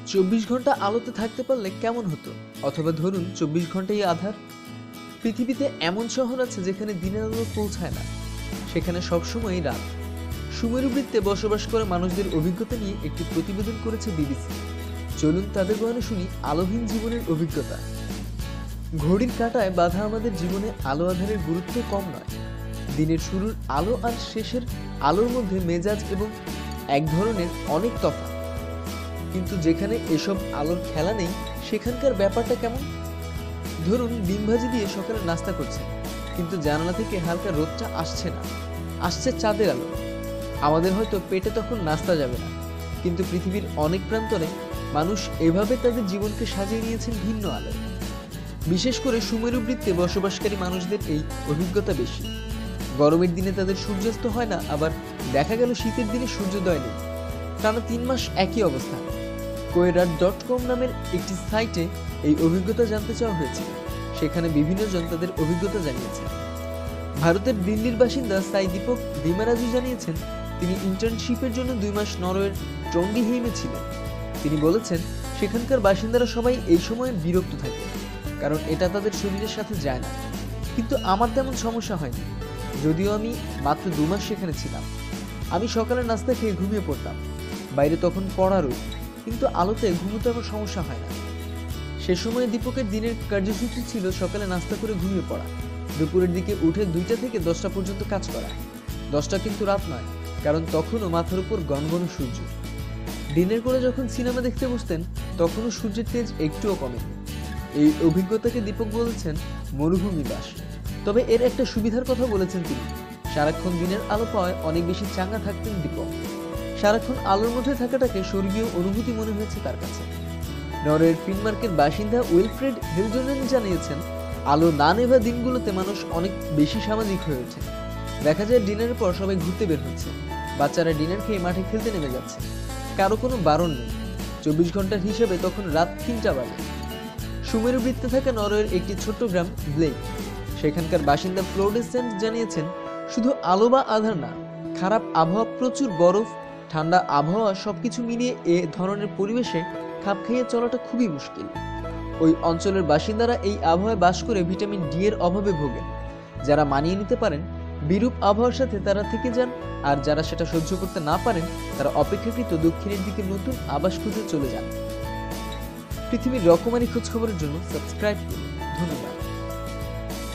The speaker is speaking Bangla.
24 ঘন্টা আলোতে থাকতে পারলে কেমন হতো, অথবা ধরুন 24 ঘন্টাই আধার। পৃথিবীতে এমন শহর আছে যেখানে দিনের আলো পৌঁছায় না, সেখানে সবসময়ই রাত। সুমেরুবৃত্তে বসবাস করে মানুষদের অভিজ্ঞতা নিয়ে একটি প্রতিবেদন করেছে বিবিসি। চলুন তাদের বয়ানে শুনি আলোহীন জীবনের অভিজ্ঞতা। ঘড়ির কাঁটায় বাধা আমাদের জীবনে আলো আধারের গুরুত্ব কম নয়। দিনের শুরুর আলো আর শেষের আলোর মধ্যে মেজাজ এবং এক ধরনের অনেক তফাৎ। কিন্তু যেখানে এসব আলোর খেলা নেই, সেখানকার ব্যাপারটা কেমন? ধরুন ডিম ভাজি দিয়ে সকালে নাস্তা করছেন, কিন্তু জানালা থেকে হালকা রোদটা আসছে না, আসছে চাঁদের আলো। আমাদের হয়তো পেটে তখন নাস্তা যাবে না, কিন্তু পৃথিবীর অনেক প্রান্তরে মানুষ এভাবে তাদের জীবনকে সাজিয়ে নিয়েছেন ভিন্ন আলোয়। বিশেষ করে সুমেরুবৃত্তে বসবাসকারী মানুষদের এই অভিজ্ঞতা বেশি। গরমের দিনে তাদের সূর্যাস্ত হয় না, আবার দেখা গেল শীতের দিনে সূর্যোদয় নেই। টানা 3 মাস একই অবস্থা। Quora.com নামের একটি সাইটে এই অভিজ্ঞতা জানতে চাওয়া হয়েছে। সেখানে বিভিন্ন জন তাদের অভিজ্ঞতা জানিয়েছে। ভারতের দিল্লির বাসিন্দা সাই দীপক দিমারাজু জানিয়েছেন, তিনি ইন্টার্নশিপের জন্য 2 মাস নরওয়ের ট্রন্ডিহেইমে ছিলেন। তিনি বলেছেন, সেখানকার বাসিন্দারা সবাই এই সময়ে বিরক্ত থাকে, কারণ এটা তাদের শরীরের সাথে যায় না। কিন্তু আমার তেমন সমস্যা হয়নি, যদিও আমি মাত্র 2 মাস সেখানে ছিলাম। আমি সকালে নাস্তা খেয়ে ঘুমিয়ে পড়তাম। বাইরে তখন কড়া রোদ, কিন্তু আলোতে ঘুমোতে আমার সমস্যা হয় না। সে সময় দীপকের দিনের কার্যসূচি ছিল সকালে নাস্তা করে ঘুমিয়ে পড়া, দুপুরের দিকে উঠে 2টা থেকে 10টা পর্যন্ত কাজ করা। 10টা কিন্তু রাত নয়, কারণ তখনও মাথার উপর গনগন সূর্য। দিনের করে যখন সিনেমা দেখতে বসতেন, তখনও সূর্যের তেজ একটুও কমেনি। এই অভিজ্ঞতাকে দীপক বলেছেন মরুভূমি বাস। তবে এর একটা সুবিধার কথা বলেছেন তিনি। সারাক্ষণ দিনের আলো পাওয়ায় অনেক বেশি চাঙ্গা থাকতেন দীপক। সারাক্ষণ আলোর মধ্যে থাকাটাকে স্বর্গীয় অনুভূতি মনে হয়েছে তার কাছে। নরওয়ের ফিনমার্কের বাসিন্দা উইলফ্রেড হিলজনেন জানিয়েছেন, আলো না নেভা দিনগুলোতে মানুষ অনেক বেশি সামাজিক হয়ে ওঠে। দেখা যায় ডিনারের পর সবাই ঘুরতে বের হচ্ছে, বাচ্চারা ডিনার খেয়ে মাঠে খেলতে নেমে যাচ্ছে। কারো কোনো বারণ নেই। 24 ঘন্টার হিসেবে তখন রাত 3টা বাজে। সুমেরুবৃত্তে থাকা নরওয়ের একটি ছোট্ট গ্রাম ব্লেক, সেখানকার বাসিন্দা ফ্লোরেসেন্ট জানিয়েছেন, শুধু আলো বা আধার না, খারাপ আবহাওয়া, প্রচুর বরফ, ঠান্ডা আবহাওয়া সবকিছু মিলিয়ে এ ধরনের পরিবেশে খাপ খাইয়ে চলাটা খুবই মুশকিল। ওই অঞ্চলের বাসিন্দারা এই আবহাওয়ায় বাস করে ভিটামিন ডি এর অভাবে ভোগেন। যারা মানিয়ে নিতে পারেন, বিরূপ আবহাওয়ার সাথে তারা থেকে যান, আর যারা সেটা সহ্য করতে না পারেন, তারা অপেক্ষাকৃত দক্ষিণের দিকে নতুন আবাস খুঁজে চলে যান। পৃথিবীর রকমারি খোঁজ খবরের জন্য সাবস্ক্রাইব করুন। ধন্যবাদ।